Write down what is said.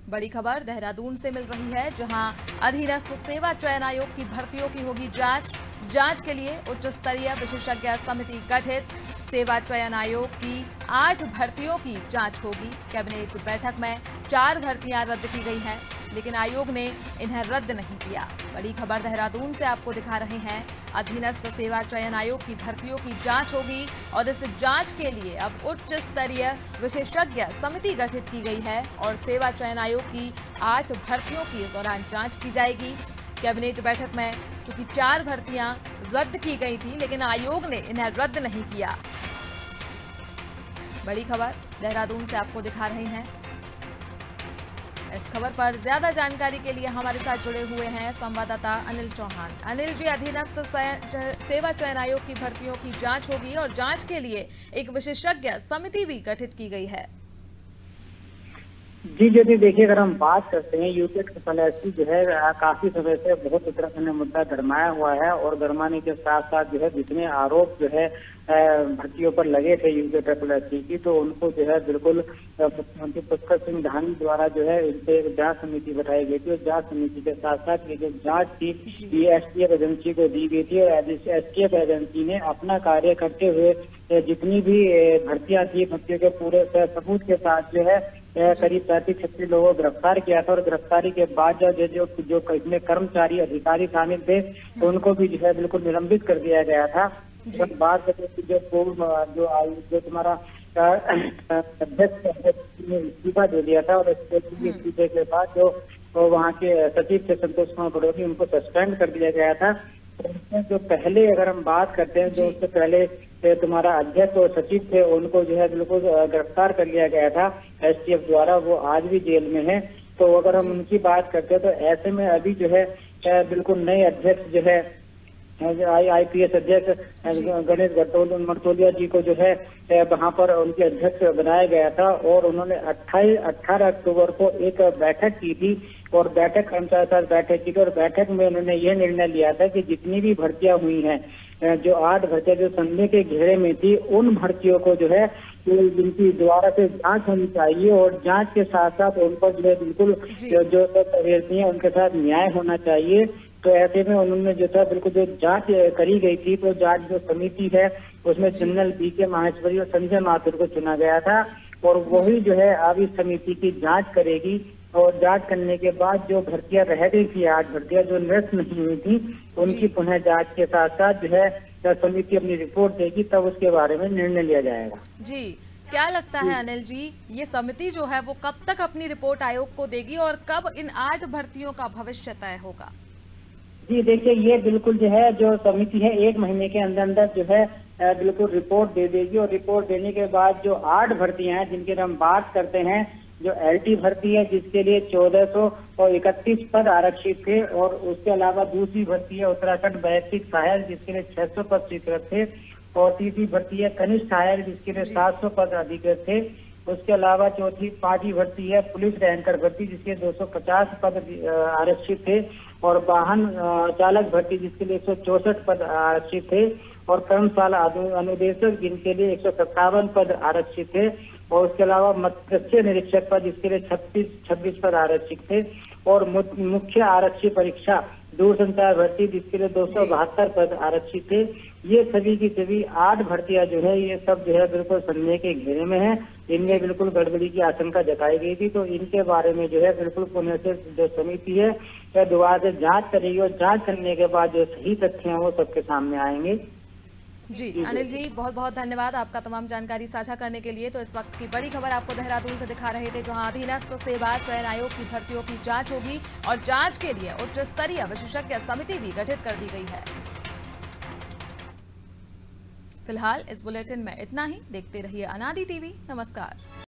बड़ी खबर देहरादून से मिल रही है, जहां अधीनस्थ सेवा चयन आयोग की भर्तियों की होगी जांच के लिए उच्च स्तरीय विशेषज्ञ समिति गठित। सेवा चयन आयोग की 8 भर्तियों की जांच होगी। कैबिनेट बैठक में 4 भर्तियां रद्द की गई हैं, लेकिन आयोग ने इन्हें रद्द नहीं किया। बड़ी खबर देहरादून से आपको दिखा रहे हैं। अधीनस्थ सेवा चयन आयोग की भर्तियों की जांच होगी और इस जांच के लिए अब उच्च स्तरीय विशेषज्ञ समिति गठित की गई है और सेवा चयन आयोग की 8 भर्तियों की इस दौरान जांच की जाएगी। कैबिनेट बैठक में चूंकि 4 भर्तियां रद्द की गई थी, लेकिन आयोग ने इन्हें रद्द नहीं किया। बड़ी खबर देहरादून से आपको दिखा रहे हैं। इस खबर पर ज्यादा जानकारी के लिए हमारे साथ जुड़े हुए हैं संवाददाता अनिल चौहान। अनिल जी, अधीनस्थ सेवा चयन आयोग की भर्तियों की जांच होगी और जांच के लिए एक विशेषज्ञ समिति भी गठित की गई है। जी देखिए, अगर हम बात करते हैं यूपीएससी जो है काफी समय से बहुत उत्तराखंड में मुद्दा गरमाया हुआ है और गरमाने के साथ साथ जो है जितने आरोप जो है भर्तियों पर लगे थे यूपीएससी की, तो उनको जो है बिल्कुल मुख्यमंत्री पुष्कर सिंह धामी द्वारा जो है इनसे एक जांच समिति बैठाई गई थी और जांच समिति के साथ साथ ये जो जांच थी ये एसटीएफ एजेंसी को दी गई थी और एसटीएफ एजेंसी ने अपना कार्य करते हुए जितनी भी भर्तियां थी, भर्तियों के पूरे सबूत के साथ जो है करीब 35-36 लोगों को गिरफ्तार किया था और गिरफ्तारी के बाद जो इसमें कर्मचारी अधिकारी शामिल थे तो उनको भी जो है बिल्कुल निलंबित कर दिया गया था। जब बात करते जो पूर्व जो तुम्हारा अध्यक्ष ने इस्तीफा दे दिया था और इस्तीफे के बाद जो वहाँ के सचिव थे संतोष कुमार बड़ोनी, उनको सस्पेंड कर दिया गया था। जो पहले अगर हम बात करते हैं जो उससे पहले तुम्हारा अध्यक्ष और सचिव थे उनको जो है बिल्कुल गिरफ्तार कर लिया गया था एसटीएफ द्वारा, वो आज भी जेल में है। तो अगर हम उनकी बात करते हैं तो ऐसे में अभी जो है बिल्कुल नए अध्यक्ष जो है आईपीएस अध्यक्ष गणेश मर्तोलिया जी को जो है वहां पर उनके अध्यक्ष बनाया गया था और उन्होंने 18 अक्टूबर को एक बैठक की थी और बैठक कर्मचारी साथ बैठक की थी और बैठक में उन्होंने यह निर्णय लिया था कि जितनी भी भर्तियां हुई हैं, जो 8 भर्तियां जो संदेह के घेरे में थी, उन भर्तियों को जो है जिनकी दोबारा से जांच होनी चाहिए और जांच के साथ साथ उनको जो है बिल्कुल जो अभ्यर्थी है उनके साथ न्याय होना चाहिए। तो ऐसे में उन्होंने जो था बिल्कुल जो जांच करी गई थी, तो जांच जो समिति है उसमें जनरल बीके माहेश्वरी और संजय माथुर को चुना गया था और वही जो है अब इस समिति की जांच करेगी और जांच करने के बाद जो भर्तियां रह गई थी, 8 भर्तियां जो निरस्त नहीं हुई थी, उनकी पुनः जांच के साथ साथ जो है समिति अपनी रिपोर्ट देगी, तब उसके बारे में निर्णय लिया जाएगा। जी, क्या लगता है अनिल जी, ये समिति जो है वो कब तक अपनी रिपोर्ट आयोग को देगी और कब इन 8 भर्तियों का भविष्य तय होगा? जी देखिए, ये बिल्कुल जो है जो समिति है 1 महीने के अंदर जो है बिल्कुल रिपोर्ट दे देगी और रिपोर्ट देने के बाद जो 8 भर्तियां हैं जिनकी हम बात करते हैं, जो एलटी भर्ती है जिसके लिए 1431 पद आरक्षित थे और उसके अलावा दूसरी भर्ती है उत्तराखंड वैश्विक सहायक जिसके लिए 600 पद स्वीकृत थे और तीसरी भर्ती है कनिष्ठ सहायक जिसके लिए 700 पद अधिकृत थे। उसके अलावा पांचवी भर्ती है पुलिस रैंकर भर्ती जिसके 250 पद आरक्षित थे और वाहन चालक भर्ती जिसके लिए 164 पद आरक्षित थे और कर्मशाला अनुदेशक जिनके लिए 157 पद आरक्षित थे और उसके अलावा मत्स्य निरीक्षक पद जिसके लिए 26 पद आरक्षित थे और मुख्य आरक्षी परीक्षा दूरसंचार भर्ती जिसके लिए 272 पद आरक्षित थे। ये सभी की सभी 8 भर्तियां जो है ये सब जो है बिल्कुल संदेह के घेरे में है। इनमें बिल्कुल गड़बड़ी की आशंका जताई गई थी, तो इनके बारे में जो है बिल्कुल पुनः से जो समिति है वह दोबारा से जांच करेगी और जांच करने के बाद जो सही तथ्य हैं वो सबके सामने आएंगे। जी अनिल जी, बहुत बहुत धन्यवाद आपका तमाम जानकारी साझा करने के लिए। तो इस वक्त की बड़ी खबर आपको देहरादून से दिखा रहे थे, जहां अधीनस्थ सेवा चयन आयोग की भर्तियों की जांच होगी और जांच के लिए उच्च स्तरीय विशेषज्ञ समिति भी गठित कर दी गई है। फिलहाल इस बुलेटिन में इतना ही। देखते रहिए अनादि टीवी। नमस्कार।